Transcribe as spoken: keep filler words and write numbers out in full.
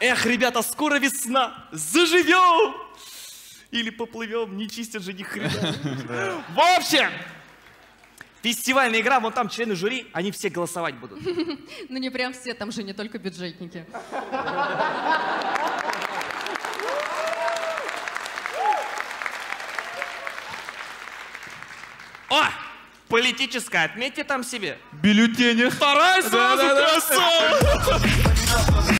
Эх, ребята, скоро весна, заживем! Или поплывем, не чистят же ни хрена. В общем, фестивальная игра, вон там члены жюри, они все голосовать будут. Ну не прям все, там же не только бюджетники. О, политическая, отметьте там себе. Бюллетени. Вторая сразу, красава!